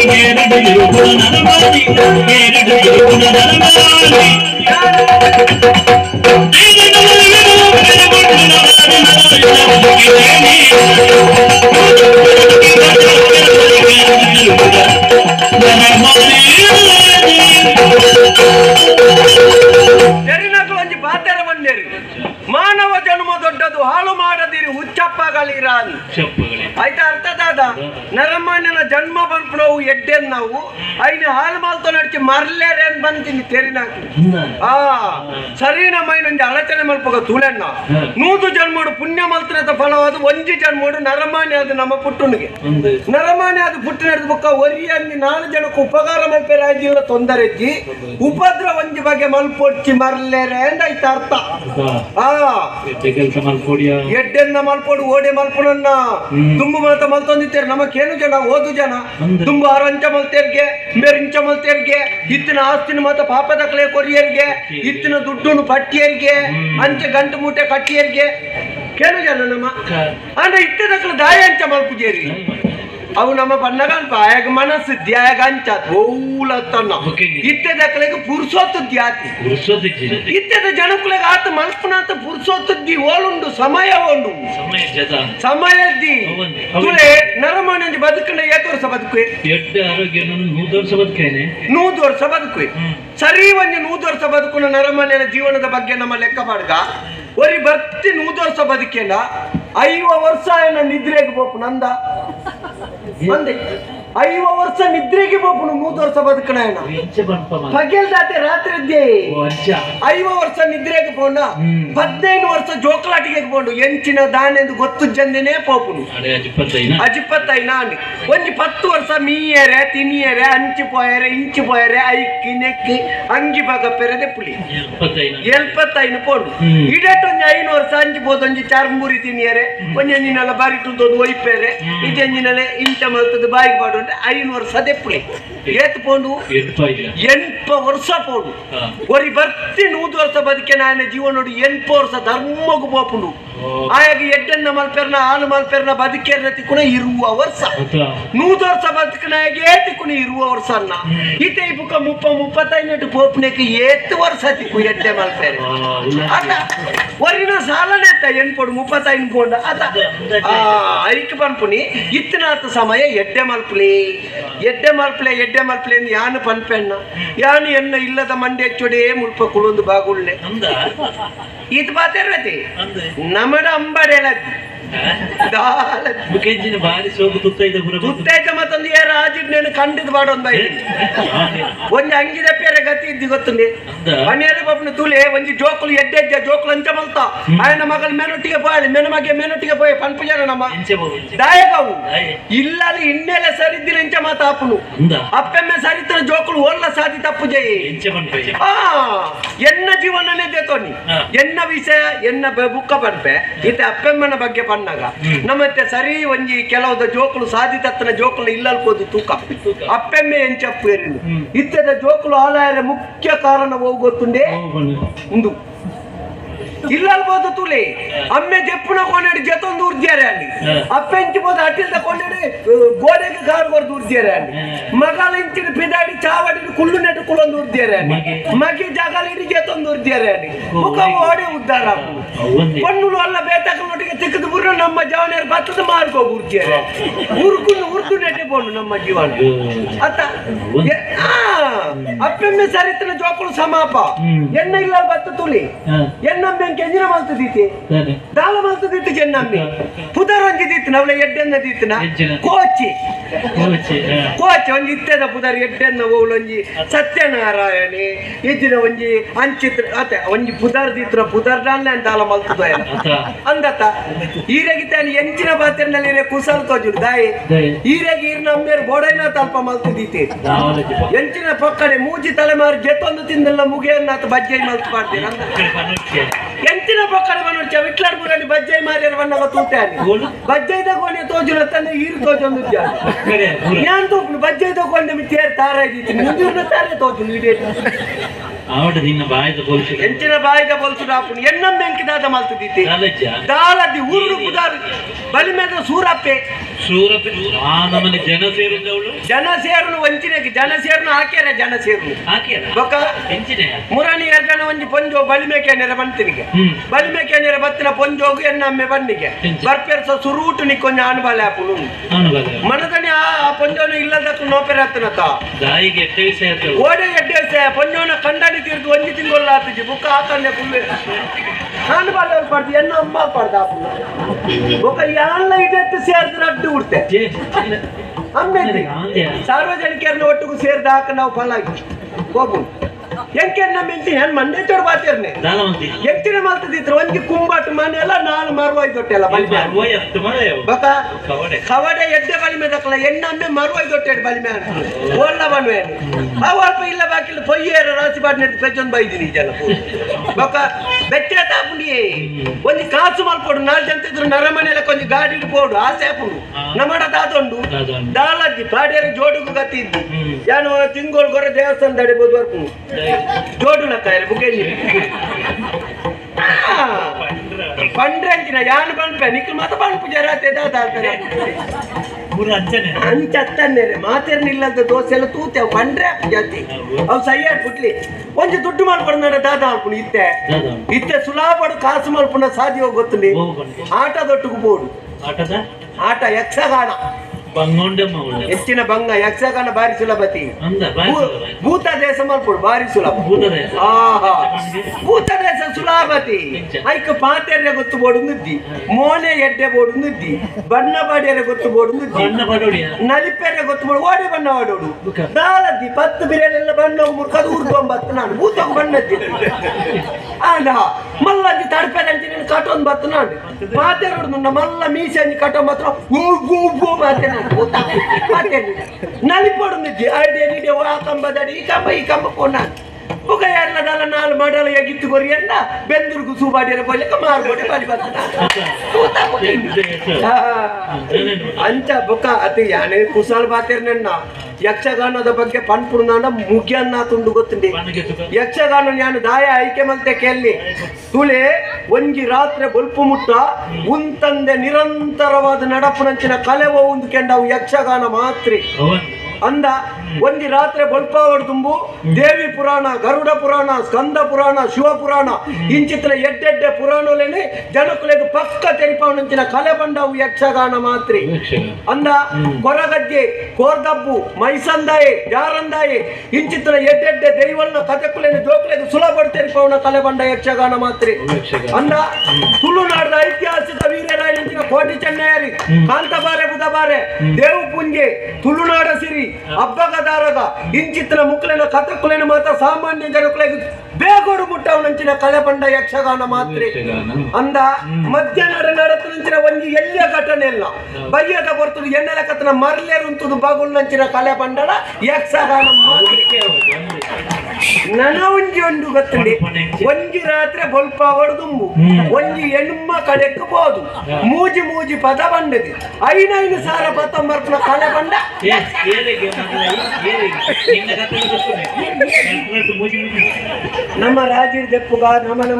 ಮಾನವ ಜನ್ಮ ದೊಡ್ಡದು ಹಾಳು ಮಾಡದಿರಿ ಹುಚ್ಚಪ್ಪಗಳಿರ ಆಯ್ತಾ ಅರ್ಥ ದಾದ ನರಮಣ್ಣನ ಜನ್ಮ ಬಂದು ನಾವು ಎಡ್ಡೆನ್ ನಾವು ಐನ ಹಾಳು ಮಾಲ್ತು ನಡ್ಚಿ ಮರ್ಲೇರೆ ಅಂತ ಬಂತೀನಿ ತೆರಿನಾಕ ಸರಿ ನಮ್ಮೈನೊಂದು ಅಳಚನೆ ಮಲ್ಪಗ ತುಳೆಣ್ಣ ನೂದು ಜನ್ಮೋಡು ಪುಣ್ಯ ಮಲ್ತನದ ಫಲವಾದ ಒಂಜಿ ಜನ್ಮೋಡು ನರಮಾನ್ಯ ಅದು ನಮ್ಮ ಪುಟ್ಟುನಿಗೆ ನರಮಾನ್ಯ ಅದು ಪುಟ್ಟಿನ ಬುಕ್ಕ ಒರಿಯಲ್ಲಿ 4 ಜನಕ್ಕೆ ಉಪಕಾರ ಮಲ್ಪೆ ರಾಜ್ಯ ತೊಂದರೆಜ್ಜಿ ಉಪದ್ರ ಒಂಜಿ ಬಗ್ಗೆ ಮಲ್ಪೊಡ್ಚಿ ಮರ್ಲೇರೆ ಅಂತ ಆಯ್ತಾ ಅರ್ಥ ಎಡ್ಡೆನ್ನ ಮಲ್ಪೋಡು ಓಡೆ ಮಲ್ಪುನನ್ನ ತುಂಬು ಮಾತ ಮಲ್ತೊಂದಿತ್ತೇರಿ ನಮಗೇನು ಜನ ಓದು ಜನ ತುಂಬು 6 ಅಂಚ ಮಲ್ತೇರ್ಗೆ ಮೇರಿಂಚ ಮಲ್ತೇರ್ಗೆ ಇತ್ತಿನ ಆಸ್ತಿನ ಮಾತ ಪಾಪದ ಕಲೆ ಕೊರಿಯರ್ಗೆ ಇತ್ತಿನ ದುಡ್ಡು ಪಟ್ಟಿಯರ್ಗೆ ಅಂಚೆ ಗಂಟು ಮೂಟೆ ಕಟ್ಟಿಯರ್ಗೆ ಕೇಳು ಜನ ನಮ್ಮ ಅಂದ್ರೆ ಇತ್ತದಕ್ಕಲ ದಾಯ ಅಂಚ ಮಲ್ಪುಜೇರಿ ಅವು ನಮ್ಮ ಬಣ್ಣಗಲ್ಪ ಆಯಾಗ ಮನಸ್ಸು ದ್ಯಾಗ ಅಂಚ ಓಲತ್ತನ್ನ ಇತ್ತದಕ್ಕಲೆಗೆ ಪುರುಸೋತ್ತು ದ್ಯಾತಿ ಇತ್ತದ ಜನಕ್ಕಲೆಗೆ ಆತ ಮಲ್ಪನಾತ ಪುರುಸೋತ್ತದ್ದಿ ಓಲುಂಡು ಸಮಯ ಉಂಡು ಸಮಯದ್ದಿ ತುಳೆ ನರಮಣಂಜಿ ಬದುಕಂಡ 8 ವರ್ಷ ಬದುಕುವೆ 100 ವರ್ಷ ಬದುಕುವೆ ಸರಿ ಒಂಜಿ 100 ವರ್ಷ ಬದುಕುನ ನರಮಣ್ಯನ ಜೀವನದ ಬಗ್ಗೆ ನಮ್ಮ ಲೆಕ್ಕ ಮಾಡ್ಗ ಒರಿ ಬರ್ತಿ 100 ವರ್ಷ ಬದುಕೇನ 5 ವರ್ಷ ಏನ ನಿದ್ರೆಗೆ ಬೋಪು ನಂದ ಅಂದೆ 5 ವರ್ಷ ನಿದ್ರೆಗೆ ಬೋಪುನು 100 ವರ್ಷ ಬದುಕಣ ಪಗೆಲ್ದಾತೆ ರಾತ್ರಿ 5 ವರ್ಷ ನಿದ್ರೆಗೆ ಪೋಂಡ 15 ವರ್ಷ ಜೋಕಲಾಟಿಗೆ ಪೋಂಡು ಎಂಚಿನ ದಾನೆಂದು ಗೊತ್ತು ಜಂದಿನೇ ಪೋಪುನು ಅಜಿಪ್ಪತ್ತೈನ ಅಂಡಿ ಒಂಜಿ 10 ವರ್ಷ ಮೀಯರೆ ತಿನಿಯರೆ ಅಂಚಿ ಪೋಯರೆ ಇಂಚಿ ಪೋಯರೆ ಐಕ್ಕಿ ನೆಕ್ಕಿ ಅಂಗಿ ಬಗ ಪೆರೆದೆ ಪುಳಿ 75 ಪೋಂಡು ಇಡಟ್ಟು ಒಂಜಿ 5 ವರ್ಷ ಅಂಚಿ ಬೋದೊಂಜಿ ಚಾರ್ಮೂರಿ ತಿನಿಯರೆ ಒಂಜೆಂಜಿನೆಲ್ಲ ಬಾರಿಟ್ಟು ಒಯ್ಪೇರೆ ಇದಂಜಿನಲೆ ಇಂಚ ಮಲ್ತದ ಬಾಯಿಗೆ ಬಾಡು 5 ವರ್ಷ ದೆಪ್ಪುಳಿ ಏತ್ ಪೋಂಡು 8 ವರ್ಷ ಪೋಂಡು ಒರಿ ಬರ್ತಿ 100 ವರ್ಷ ಬದುಕೆ ನಾಯನ ಜೀವನೋಡು 8 ವರ್ಷ ಧರ್ಮಗು ಬೋಪುಂಡು ಆಯಾಗ ಎಡ್ಡನ್ನ ಮಲ್ಪೆರ್ನ ಹಾಲು ಮಲ್ಪೆರ್ನ ಬದುಕೇರ್ನ ತಿಕ್ಕುನ 20 ವರ್ಷ 100 ವರ್ಷ ಬದುಕನಾಗೆ ತಿಕ್ಕುನ 20 ವರ್ಷ ಅನ್ನ ಈತ ಈ ಬುಕ್ಕ 35 ಪೋಪನೆಕ್ಕೆ 8 ವರ್ಷ ತಿಕ್ಕು ಎಡ್ಡೆ ಮಲ್ಪೇರೆ ಅದ ಒರಿನ ಸಾಲನೆ ಎತ್ತ ಎನ್ಪೋಡು 35 ಪೋಂಡ ಅದ ಐಕ್ ಪನ್ಪುನಿ ಇತ್ತನಾತ ಸಮಯ ಎಡ್ಡೆ ಮಲ್ಪುಲಿ ಎಡ್ಡೆ ಮಲ್ಪಲೆ ಯಾನು ಪನ್ಪೆಣ್ಣ ಯಾನು ಎನ್ನ ಇಲ್ಲದ ಮಂಡೆ ಚೊಡೆ ಮುಲ್ಪ ಕುಳೊಂದು ಬಾಗುಳ್ಳೆ ಇದು ಬಾತಿರತಿ ನಮಡ ಅಂಬಡೆಲದ್ದಿ ಮತ್ತೊಂದು ಏರ ಆಜಿಡ್ನೇನು ಕಂಡಿದ್ ಬಾಡೊಂದು ಒಂಜಿ ಅಂಗಿದ ಪೇರೆ ಗತಿ ಇದ್ದಿ ಗೊತ್ತುಂಡಿ ಮನೆಯರ ಪಾಪನ ತುಲೆ ಒಂಜಿ ಜೋಕುಲು ಎಡ್ಡೆಜ್ಜ ಜೋಕುಲು ಅಂಚ ಮಲ್ತ ಆಯನ ಮಗಲ್ ಮೇನೊಟ್ಟಿಗೆ ಪೋಯಲಿ ಮೇನೊಟ್ಟಿಗೆ ಪೋಯ ಪನ್ಪುಜಾರ ನಮ್ಮ ದಾಯಕವು ಇಲ್ಲಲ್ಲಿ ಇನ್ನೆಲ್ಲ ಸರಿದ್ದಿನ ಎಂಚ ಮಾತ ಆಪುನು ಅಪ್ಪೆಮ್ಮೆ ಸರಿತನ ಜೋಕುಲು ಒಲ್ಲ ಸಾಧಿ ತಪ್ಪು ಜೈ ಎನ್ನ ಜೀವನನೇ ದೇತೋನಿ ಎನ್ನ ವಿಷಯ ಎನ್ನ ಬುಕ್ಕ ಪನ್ಪೆ ಇತ್ತೆ ಅಪ್ಪೆಮ್ಮನ ಬಗ್ಗೆ ಪನ್ನಾಗ ನಮ್ಮತ್ತೆ ಸರಿ ಒಂಜಿ ಕೆಲವದ ಜೋಕುಲು ಸಾಧಿತತ್ತನ ಜೋಕುಲು ಇಲ್ಲಲ್ಪೋದು ತೂಕ ಅಪ್ಪೆಮ್ಮೆ ಎಂಚಪ್ಪು ಏರಿನು ಇತ್ತದ ಜೋಕುಲು ಆಲಾಯರ ಮುಖ್ಯ ಕಾರಣ ಹೋಗೊತ್ತುಂಡೆ ಒಂದು ಇಲ್ಲಲ್ಬೋದು ತುಲೆ ಅಮ್ಮೆ ಜಪ್ಪುನ ಕೊಂಡಾಡಿ ಜತೊಂದು ಉರ್ದ್ಯಾರೆ ಅಲ್ಲಿ ಅಪ್ಪೆಂಚಿಬೋದು ಅಟ್ಟಿಲ್ದ ಕೊಂಡಾಡಿ ಗೋಡೆಗೆ ಗಾರ್ಗೊರ್ದು ಉರ್ದ್ಯಾರೆ ಅಲ್ಲಿ ಮಗಳ ಇಂಚಿನ ಪಿದಾಡಿ ಚಾವಡಿ ಕುಳ್ಳು ನೆಟ್ಟು ಕುಳೊಂದು ಉರ್ದ್ಯಾರೆ ಅಲ್ಲಿ ಮಗಿ ಜಗಲಿಡಿ ಜತೊಂದು ಉರ್ದ್ಯಾರೆ ಅಲ್ಲಿ ಮುಖ ಓಡಿ ಉದ್ದಾರ ಪಣ್ಣುಲು ಅಲ್ಲ ಬೇತಕನೊಟ್ಟಿಗೆ ತಿಕ್ಕದು ಬುರ್ರ ನಮ್ಮ ಜವನಿಯರು ಬತ್ತದ ಮಾರ್ಕೋಗಿ ಉರ್ದ್ಯಾರೆ ಉರ್ದು ನೆಟ್ಟೆ ಕೊಂಡು ನಮ್ಮ ಜೀವನ ಅತ್ತ ಅಪ್ಪೆಮ್ಮೆ ಸರಿತನ ಜೋಕುಳು ಸಮಾಪ ಎನ್ನ ಇಲ್ಲ ಬತ್ತ ತುಲಿ ಎನ್ನಮ್ಮೆ ಕೆಂಜಿನ ಮಲ್ತದೀತಿ ದಾಲ ಮಲ್ತದಿತ್ತು ಚೆನ್ನಮ್ಮಿ ಪುದರ್ ಒಂಜಿದಿತ್ತು ನವಲ ಎಡ್ಡೆನ್ನ ದೀತನ ಕೋಚಿ ಒಂಜಿ ಇತ್ತದ ಪುದರ್ ಎಡ್ಡೆನ್ನ ಓಲೊಂಜಿ ಸತ್ಯನಾರಾಯಣಿ ಇದ್ದಿನ ಒಂಜಿ ಅಂಚಿತ್ರ ಅತ್ತೆ ಒಂಜಿ ಪುದರ್ ದೀತ್ರ ಪುದರ್ ದಾಲ್ನೆ ದಾಲ ಮಲ್ತದ ಅಂದತ್ತ ಈರೆಗಿತಾನೆ ಎಂಚಿನ ಪಾತ್ರೆನಲ್ಲಿ ಕುಸಲ್ ತೋಜುಡು ದಾಯಿ ಈರೆಗಿ ಇರ್ನ ಅಮ್ಮೇರು ಬೋಡೈನ ತಲ್ಪ ಮಲ್ತದೀತಿ ಎಂಚಿನ ಪಕ್ಕಡೆ ಮೂಜಿ ತಲೆಮಾರು ಗೆತ್ತೊಂದು ತಿಂದಲ್ಲ ಮುಗಿಯನ್ನ ಬಜ್ಜೈ ಮಲ್ತು ಮಾಡ್ತೀರ ಎಂಚಿನ ಪಕ್ಕಡೆ ಬನ್ನೋಡ್ ವಿಟ್ಲಾಡ್ ಬುರಲ್ಲಿ ಬಜ್ಜೈ ಮಾರ್ಯಾರ ಬಣ್ಣಗ ತೂತಾನಿ ಬಜ್ಜೈ ತಗೊಂಡೆ ತೋಜುನ ತಂದೆ ಈರು ತೋಜೊಂದು ಯಾನ್ ತೂಪು ಬಜ್ಜೈ ತಗೊಂಡೆ ಮಿತ್ತೇರ್ ತಾರ ಇದ್ದೀತಿ ಮುಂಜೂರ್ನ ತಾರೆ ತೋಜು ಇಡೇ ಆವಡ ನಿನ್ನ ಬಾಯಿದ ಬೋಲ್ಸು ಎಂಚಿನ ಬಾಯಿದ ಬೋಲ್ಸುಡು ಆಪುಂಡು ಎನ್ನಂ ಬೆಂಕಿದಾದ ಮಲ್ತದಿತ್ತೆ ದಾಲದಿ ಊರು ಕುದಾರು ಬಲಿಮೇದ ಸೂರಪ್ಪೆ ಆ ನಮ್ಮನೆ ಜನ ಸೇರಿದವಳು ಜನ ಸೇರ್ನು ವಂಚಿನೆಗೆ ಜನ ಸೇರ್ನು ಹಾಕ್ಯಾರ ಜನ ಸೇರ್ನು ಬೊಕ್ಕ ಮುರಾಣಿ ಜನ ಒಂಜಿ ಪೊಂಜೋ ಬಲಿಮೇಕೆ ನೆರೆ ಬಂತಿನಿಗೆ ಬಲಿಮೇಕೆ ನೆರೆ ಬತ್ತಿನ ಪೊಂಜೋಗು ಎನ್ನಮ್ಮೆ ಬನ್ನಿಗೆ ಬರ್ಪೆರ್ಸ ಸುರೂಟು ನಿಕ್ಕೊಂಜ ಅನುಬಲ ಆಪುನು ಮನದನಿ ಆ ಪೊಂಜೋನು ಇಲ್ಲದಕ್ಕೆ ನೋಪೆರ ಹತ್ತನತ ದಾಯಿಗೆ ಎಡ್ಡೆ ವಿಷಯ ಓಡೆ ಎಡ್ಡೆ ವಿಷಯ ಪೊಂಜೋನ ಕಂಡಾಡಿ ತೀರ್ದು ಒಂಜಿ ತಿಂಗೊಲ್ಲ ಆತಜಿ ಬುಕ್ಕ ಹಾಕಂಡೆ ಫುಲ್ ಅನುಬಲ ಪಡ್ದು ಎನ್ನ ಅಮ್ಮ ಪಡ್ದ ಆಪುನು ಬೊಕ್ಕ ಎಲ್ಲ ಇದೆತ್ತು ಸೇರಿದ್ರೆ ಅಡ್ಡು ಉಡ್ತೆ ಸಾರ್ವಜನಿಕರನ್ನ ಒಟ್ಟಿಗೂ ಸೇರಿದ ಹಾಕ ನಾವು ಫಲಾಗಿ ಹೋಗು ಎಂಕೆನ್ನ ಮೆಂಚಿ ಹೆಣ್ ಮಂಡೆ ಚೋಡ್ ಬಾತಿರ್ನೆ ಎಂಚಿನ ಮಲ್ತದಿತ್ರ ಒಂಜಿ ಕುಂಬಾಟ್ ಮನೆ ಎಲ್ಲ ನಾಲ್ ಮರುವಾಯ್ ದೊಟ್ಟೆಲ್ಲ ಬಕ ಕವಡೆ ಎಡ್ಡೆ ಬಲಿಮೆ ದಕ್ಕಲ ಎಣ್ಣೆ ಮರುವಾಯ್ ದೊಟ್ಟೆ ಬಲಿಮೆ ಓಲ್ಲ ಬನ್ವೆ ಅವ ಅಲ್ಪ ಇಲ್ಲ ಬಾಕಿಲ್ಲ ಪೊಯ್ಯೇರ ರಾಸಿ ಬಾಟ್ ನೆಡ್ದು ಪೆಜ್ಜೊಂದು ಬೈದಿನಿ ಜನ ಬಕ ಬೆಚ್ಚ ತಾಪುಂಡಿ ಒಂಜಿ ಕಾಸು ಮಲ್ಪೋಡು ನಾಲ್ ಜನ ಇದ್ರು ನರಮನೆಲ್ಲ ಕೊಂಚ ಗಾಡಿ ಪೋಡು ಆಸೆ ಹಾಪುಂಡು ನಮ್ಮಡ ದಾದೊಂಡು ದಾಲಜ್ಜಿ ಪಾಡ್ಯಾರ ಜೋಡುಗು ಗತಿ ಇದ್ದು ಯಾನು ತಿಂಗೋಳು ಗೊರ ದೇವಸ್ಥಾನ ದಡಿಬೋದು ಬರ್ಪುಂಡು ಜೋಡುಲ ಕಾಯಲ್ಲ ಬುಗ್ಗೆಂಜಿ ಪಂಡ್ರೆ ಅಂಚಿನ ಯಾನು ಬಣ್ಪೆ ನಿಕ್ಲು ಮಾತ ಬಣ್ಪು ಜರಾತೆ ದಾದಾಡ್ತಾರೆ ಅಂಚತ್ತನ್ನೇರೆ ಮಾತೇರ್ನಿಲ್ಲದ ದೋಸೆ ಎಲ್ಲ ತೂತೆ ಅವು ಪಂಡ್ರೆ ಜಾತಿ ಅವು ಸೈಯಾಡ್ ಬಿಟ್ಲಿ ಒಂಜಿ ದುಡ್ಡು ಮಾಡ್ಕೊಂಡು ದಾದ ಅನ್ಕೊಂಡು ಇತ್ತೆ ಸುಲಾಪಡು ಕಾಸು ಮಲ್ಪುನ ಸಾಧ್ಯ ಗೊತ್ತುಂಡಿ ಆಟದೊಟ್ಟಿಗೂ ಬೋಡು ಆಟ ಯಕ್ಷಗಾನ ಹೆಚ್ಚಿನ ಭಂಗ ಯಕ್ಷಗಾನ ಬಾರಿ ಸುಲಭತಿ ಭೂತ ದೇಶ ಮಲ್ಪಡು ಬಾರಿ ಸುಲಭ ಭೂತ ದೇಶ ಸುಲಭತಿ ಐಕ ಪಾತೆರ್ರೆ ಗೊತ್ತು ಬೋಡು ನುದ್ದಿ ಮೋನೆ ಎಡ್ಡೆ ಬೋಡು ನುದ್ದಿ ಬಣ್ಣ ಬಾಡಿಯರೆ ಗೊತ್ತು ಬೋಡು ನುದ್ದಿ ನಲಿಪೆರೆ ಗೊತ್ತು ಬೋಡು ಓಡಿ ಬಣ್ಣ ಆಡೋಡು ದಾಲದ್ದಿ 10 ಬಿರಿಯಾನೆಲ್ಲ ಬಣ್ಣ ಮುರ್ಕದು ಊರ್ಕೊಂಬತ್ತು ನಾನು ಭೂತ ಬಣ್ಣದ್ದಿ ಆಂಡ ಮಲ್ಲಜ್ಜಿ ತಡ್ಪೆದಂಚಿ ನೀನು ಕಟ್ಟೊಂದು ಬತ್ತು ನಾನು ಮಾತೆರೋಡು ಮಲ್ಲ ಮೀಸೆ ಅಂಜಿ ಕಟ್ಟೊ ಮಾತ್ರ ಮಾತೆ ನಾನು ನಲಿಪಡು ನಿದ್ದಿ ಐಡಿಯಾ ಕಂಬದಡಿ ಈ ಕಂಬ ಕೊನ್ನ ಒಗ ಎಲ್ಲದಲ್ಲ ನಾಲ್ ಮಾಡಲು ಎಗಿತ್ತು ಕೊರಿ ಎನ್ನ ಬೆಂದುರ್ಗು ಸೂಬಾಡಿಯರ ಬಲಿಕ ಮಾರ್ಬೋಡೆ ಬಲಿ ಬರ್ತನ ಅಂಚ ಬೊಕ ಅತಿ ಯಾನೆ ಕುಸಲ್ ಬಾತಿರ್ನೆನ್ನ ಯಕ್ಷಗಾನದ ಬಗ್ಗೆ ಪನ್ಪುರ್ನಾನ ಮುಗ್ಯನ್ನ ತುಂಡು ಗೊತ್ತುಂಡಿ ಯಕ್ಷಗಾನ ನಾನು ದಾಯ ಆಯ್ಕೆ ಮಲ್ತೆ ಕೇಳಿ ತುಳೆ ಒಂಜಿ ರಾತ್ರಿ ಬೊಲ್ಪು ಮುಟ್ಟ ಉಂತಂದೆ ನಿರಂತರವಾದ ನಡಪುನಂಚಿನ ಕಲೆವ ಒಂದು ಕೆಂಡವು ಯಕ್ಷಗಾನ ಮಾತ್ರಿ ಅಂದ ಒಂಜಿ ರಾತ್ರಿ ಬೊಲ್ಪಾವಡು ತುಂಬು ದೇವಿ ಪುರಾಣ ಗರುಡ ಪುರಾಣ ಸ್ಕಂದ ಪುರಾಣ ಶಿವ ಪುರಾಣ ಇಂಚಿತ್ರ ಎಡ್ಡೆಡ್ಡೆ ಪುರಾಣಲೇನೆ ಜನಕುಲೆಗೆ ಪಕ್ಕ ತೆರಿಪವನಂಚಿನ ಕಲೆ ಬಂಡವು ಯಕ್ಷಗಾನ ಮಾತ್ರಿ ಅಂದ ಕೊರಗಜ್ಜೆ ಕೋರ್ದಬ್ಬು ಮೈಸಂದಾಯೆ ಜಾರಂದಾಯೆ ಇಂಚಿತ್ರ ಎಡ್ಡೆಡ್ಡೆ ದೈವಲ್ನ ಕಥೆಕುಲೆನೆ ಜೋಕುಲೆಗೆ ಸುಲಭ ತೆರಿಪವನ ಕಲೆ ಬಂಡ ಯಕ್ಷಗಾನ ಮಾತ್ರಿ ಅಂದ ತುಳುನಾಡದ ಐತಿಹಾಸಿಕ ವೀರರಾಯನಂಚಿನ ಕೋಟಿ ಚೆನ್ನಯ್ಯರಿ ಕಾಂತಬಾರೆ ಬುಧಬಾರೆ ದೇವು ಪುಂಜೆ ತುಳುನಾಡ ಸಿರಿ ಹಬ್ಬಗದಾರದ ಇಂಚಿತ್ರ ಮುಕ್ಲೆನ ಕಥಕುಲೆನ ಮಾತ್ರ ಸಾಮಾನ್ಯ ಜನಕುಲೆಗೆ ಬೇಗೋಡು ಮುಟ್ಟವನಂಚಿನ ಕಲೆ ಬಂಡ ಯಕ್ಷಗಾನ ಮಾತ್ರಿ ಅಂದ ಮಧ್ಯಾಹ್ನ ನಡತನಂಚಿನ ಒಂಜಿ ಎಲ್ಲಿಯ ಘಟನೆ ಇಲ್ಲ ಬಯ್ಯದ ಬರ್ತದೆ ಎಣ್ಣೆಲ ಕತ್ತನ ಮರ್ಲೇರುಂತದು ಬಾಗುಲ್ನಂಚಿನ ಕಲೆ ಬಂಡನ ಯಕ್ಷಗಾನ ಮಾತ್ರಿ ನನ ಒಂಜಿ ಒಂದು ಗೊತ್ತಂಡಿ ಒಂಜಿ ರಾತ್ರಿ ಬೊಲ್ಪ ಹೊಡೆದುಂಬು ಒಂಜಿ ಹೆಣ್ಮ ಕಡೆಕ್ ಬೋದು ಮೂಜಿ ಮೂಜಿ ಪದ ಬಂಡದಿ 5 ಸಾರ ಪತ್ತೊಂಬರ್ಪನ ಕಲೆ ಬಂಡ ನಮ್ಮ ರಾಜೀರ್ ದೆಪ್ಪುಗ ನಮ್ಮ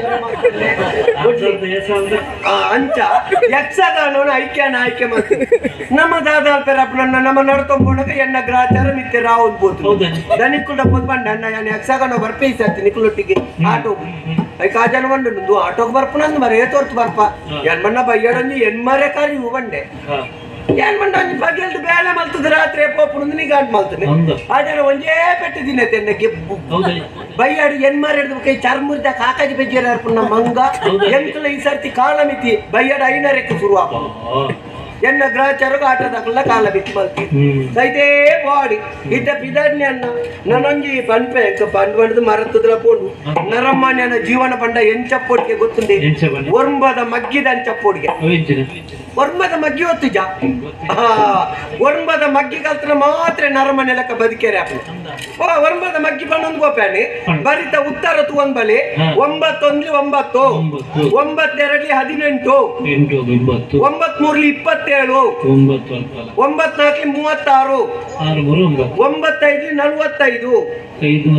ಅಂಚ ಯಕ್ಷಗಾನವನ್ನ ಆಯ್ಕೆ ಮಾಡ್ತೀವಿ ನಮ್ಮ ದಾದ ಪೆರಪ್ಪನ ನಮ್ಮ ನಡ್ಕೊಂಬೋಣಗ ಎನ್ನ ಗ್ರಾಚಾರ ಮಿತ್ತೆ ರಾವ್ ಬೋದು ದನಿಕ್ಕುಡ ಬಂಡ ಯಕ್ಷಗಾನ ಬರ್ಪೇ ಸರ್ತಿ ನಿಕ್ಲೊಟ್ಟಿಗೆ ಆಟೋ ಕಾಜನ ಬಂಡು ಆಟೋಗೆ ಬರ್ಪನಂದು ಮರೇ ತೋರ್ತು ಬರ್ಪ ಏನ್ ಬಣ್ಣ ಬಯ್ಯಡೊಂಜಿ ಎನ್ಮರೆ ಕಾರಿ ಇವು ಬಂಡೆ ಏನ್ ಬಂಡ ಒಂಜಿ ಬಗೆಲ್ದು ಬೇಳೆ ಮಲ್ತದ ರಾತ್ರಿ ಪೋಪುಣಂದು ನಿಗಾಡ್ ಮಲ್ತನೆ ಆ ಜನ ಒಂಜೇ ಪೆಟ್ಟಿದಿನ ತೆನ್ನ ಗೆಬ್ಬು ಬಯ್ಯಾಡು ಎನ್ಮರೆ ಹಿಡಿದು ಕೈ ಚರ್ಮುರ್ದ ಕಾಕಾಜಿ ಬೆಜ್ಜರ ಅರ್ಪುಣ ಮಂಗ ಎಂಕಲ ಈ ಸರ್ತಿ ಕಾಲ ಮಿತಿ ಬಯ್ಯಾಡು 5:30 ಶುರು ಆಪ ಎನ್ನ ಗ್ರಹಚಾರಗ ಆಟದಲ್ಲ ಕಾಲ ಬಿತ್ತು ಬಲ್ತಿ ಸೈದೇ ಬಾಡಿ ಇದ್ದ ಪಿದಾಡ್ನೆ ಅನ್ನ ನನ್ನೊಂಜಿ ಪನ್ಪೆ ಪಂಡು ಮರತ್ತದ್ರ ಪೋಡು ನರಮ್ಮನ ಜೀವನ ಪಂಡ ಎಂಚಪ್ಪೊಡಿಗೆ ಗೊತ್ತುಂಡೆ ಒರ್ಂಬದ ಮಗ್ಗಿದ ಅಂಚಪ್ಪೊಡಿಗೆ ಒರ್ಂಬದ ಮಗ್ಗಿ ಹೊತ್ತು ಜಾ ಒರ್ಂಬದ ಮಗ್ಗಿ ಕಲ್ತನ ಮಾತ್ರ ನರಮನೆ ಲೆಕ್ಕ ಬದುಕೇರೆ ಒಂಬತ್ತ ಮಗ್ಗಿ ಪನ್ನೊಂದು ಗೋಪಾನಿ ಬರಿತ ಉತ್ತರ ತಗೊಂಡ್ ಬಲಿ 9 9 9 2 18 9 3 27 9 4 36 9 5 45 9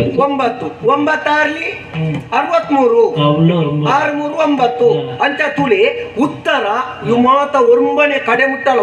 9 63 6 ಅಂತ ತುಳಿ ಉತ್ತರ ಇವು ಮಾತ ಒರ್ಂಬನೆ ಕಡೆ ಮುಟ್ಟಲ್ಲ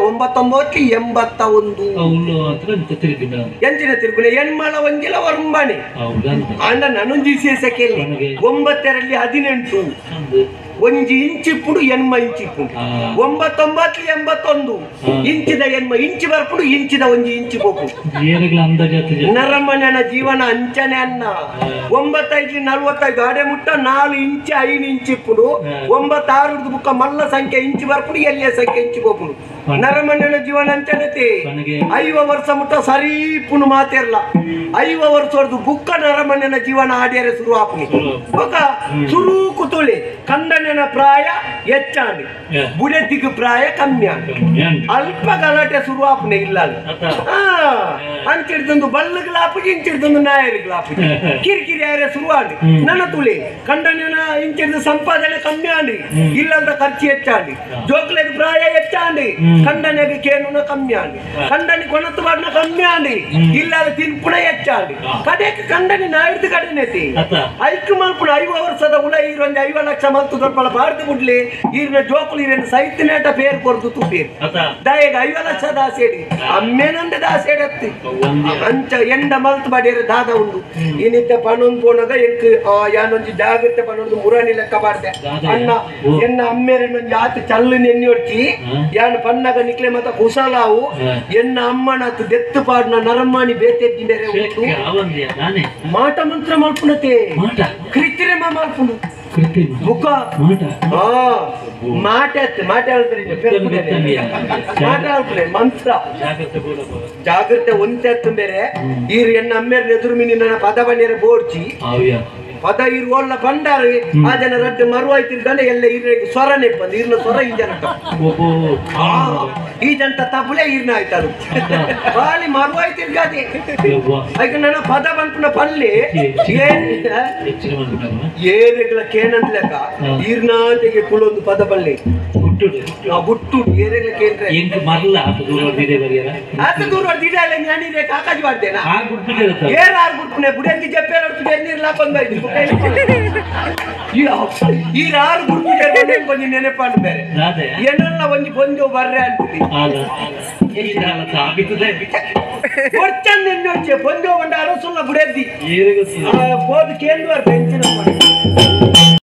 9 81 ಎಂಚಿನ ತಿರುಗುಲೆ ಹೆಣ್ಮಳ ಒಂಜಿಲ ಒರ್ಂಬನೆ ಅಂಡ ನನೊಂಜಿ ಸೇಸಕ್ಕೆ 9 18 ಒಂಜಿ ಇಂಚಿಪ್ಪುಡು ಎನ್ಮ ಇಂಚಿಪ್ಪುಡು 9 81 ಇಂಚಿದ ಎನ್ಮ ಇಂಚಿ ಬರ್ಪುಡು ಇಂಚಿದ ಒಂಜಿ ಇಂಚಿ ಬೋಪು ನರಮಣ್ಯನ ಜೀವನ ಅಂಚನೆ ಅನ್ನ 9 5 45 ಅಡೆ ಮುಟ್ಟ 4 ಇಂಚಿ 5 ಇಂಚಿಪ್ಪುಡು 9 6 ಬುಕ್ಕ ಮಲ್ಲ ಸಂಖ್ಯೆ ಇಂಚಿ ಬರ್ಪುಡು ಎಲ್ಲಿಯ ಸಂಖ್ಯೆ ಇಂಚಿ ಬೋಪುಡು ನರಮಣ್ಯನ ಜೀವನ ಅಂಚನೆತೆ 5 ವರ್ಷ ಮುಟ್ಟ ಸರೀಪುನು ಮಾತಿರ್ಲ 5 ವರ್ಷದ್ದು ಬುಕ್ಕ ನರಮಣ್ಯನ ಜೀವನ ಆಡ್ಯಾರೆ ಶುರು ಆಪುನಿ ಶುರು ಕುತುಳಿ ಕಂದನ ಪ್ರಾಯ ಹೆಚ್ಚಾಂಡಿ ಬುಡೆದಿಗೆ ಪ್ರಾಯ ಕಮ್ಮಿ ಅಲ್ಪ ಗಲಾಟೆ ಶುರು ಆಪನೆ ಇಲ್ಲ ಅಂಚಿಡ್ದು ಬಲ್ಲಗ್ಲಾಪು ಇಂಚಿಡ್ದು ನಾಯರಿಗ್ಲಾಪು ಕಿರಿಕಿರಿ ಯಾರೇ ಶುರು ಆಡಿ ನನ್ನ ತುಳಿ ಕಂಡನ ಇಂಚಿಡ್ದು ಸಂಪಾದನೆ ಕಮ್ಮಿ ಆಡಿ ಇಲ್ಲದ ಖರ್ಚು ಹೆಚ್ಚಾಡಿ ಜೋಕ್ಲೆಗ್ ಪ್ರಾಯ ಹೆಚ್ಚಾಡಿ ಕಂಡನೆಗೆ ಕೇನುನ ಕಮ್ಮಿ ಆಡಿ ಕಂಡನಿ ಕೊಣತ್ತು ಬಣ್ಣ ಕಮ್ಮಿ ಆಡಿ ಇಲ್ಲದ ತಿನ್ಪುಣ ಹೆಚ್ಚಾಡಿ ಕಡೆಗೆ ಕಂಡನಿ ನಾಯ್ದು ಕಡೆನೆತಿ ಐಕ್ ಮಲ್ಪುಣ 5 ವರ್ಷದ ಉಳ ಈರೊಂದು 5 ಲಕ್ಷ ಮಲ್ತು ದೊಡ್ಡ ಬಾರ್ದು ಬಿಡ್ಲಿ ಈರಿನ ಜೋಕುಲು ಇರೇನು ಸೈತಿನೇಟ ಪೇರ್ ಕೊರ್ದು ತುಪೇರ್ ದಯಗ 5 ಲಕ್ಷ ದಾಸೇಡಿ ಅಮ್ಮೇನಂದ ದಾಸೇಡತ್ತಿ ಅಂಚ ಎಂಡ ಮಲ್ತು ಬಡೇರ ದಾದ ಉಂಡು ಇನ್ನಿದ್ದ ಪಣೊಂದು ಪೋನಾಗ ಎಂಕ್ ಯಾನೊಂಜಿ ಜಾಗ್ರತೆ ಪಣೊಂದು ಮುರಾಣಿ ಲೆಕ್ಕ ಬಾರ್ದೆ ಅಣ್ಣ ಎನ್ನ ಅಮ್ಮೇರನೊಂಜಿ ಆತು ಚಲ್ಲು ನೆನ್ನಿ ಹೊಡ್ಚಿ ಯಾನು ಪನ್ನಾಗ ನಿಕ್ಲೆ ಮತ್ತ ಕುಸಲಾವು ಎನ್ನ ಅಮ್ಮನತ್ತು ದೆತ್ತು ಪಾಡ್ನ ನರಮ್ಮಾಣಿ ಬೇತೆದ್ದಿ ಬೇರೆ ಮಾಟ ಮಂತ್ರ ಮಲ್ಪುಣತೆ ಕೃತ್ರಿಮ ಮಲ್ಪುಣು ಮುಖ ಮಾಟ ಮಂತ್ರ ಜಾಗ್ರತೆ ಒಂದ್ ಬೇರೆ ಈರು ಎನ್ನ ಅಮ್ಮೇರ್ ಎದುರು ಮೀನಿ ನನ್ನ ಪದ ಬಣ್ಣೀರ ಬೋಡ್ಚಿ ಪದ ಇರು ಒಳ್ಳ ಬಂಡಾರ ಆ ಜನ ರಡ್ಡು ಮರುವಾಯ್ತಿರ್ದಾನೆ ಎಲ್ಲ ಇರ್ರಿಗೆ ಸ್ವರನೇ ಬಂದು ಇರ್ನ ಸ್ವರ ಈ ಜನ ಈ ಜಂತ ತಪ್ಪಲೆ ಇರ್ನ ಆಯ್ತಾರು ಬಾಲಿ ಮರುವಾಯ್ತಿರ್ಗಾದೆ ಈಗ ನನ್ನ ಪದ ಬಂದ್ಪುನ ಪಲ್ಲಿ ಏರೆಗಳ ಕೇನಂದ್ಲೆಕ್ಕ ಈರ್ನಾಂತೆಗೆ ಕುಳೊಂದು ಪದ ಬಲ್ಲೆ ಬುಟ್ಟು ಏರೆಗಳ ಕೇಂದ್ರ ಅದು ದೂರ ದಿಡಲ್ಲ ಜ್ಞಾನಿದೆ ಕಾಕಾಜಿ ಮಾಡ್ತೇನೆ ಏರ್ ಆರ್ ಗುಡ್ಪುನೆ ಬುಡಂಗಿ ಜಪ್ಪೆ ನೋಡ್ತಿದ್ದೆ ನೀರ್ಲಾ ಬಂದಾಯ್ತು ಈ ಆರು ಗುಡ್ಪುನೆ ಬಂದು ನೆನಪಾಡು ಬೇರೆ ಏನೆಲ್ಲ ಒಂಜಿ ಬಂದು ಬರ್ರೆ ಅಂತೀವಿ ಬಂದು ಬಂಡ ಅರಸುಲ್ಲ ಬುಡದ್ದಿ ಹೋದ್ ಕೇಂದ್ರ ಪೆನ್ಷನ್ ಮಾಡಿ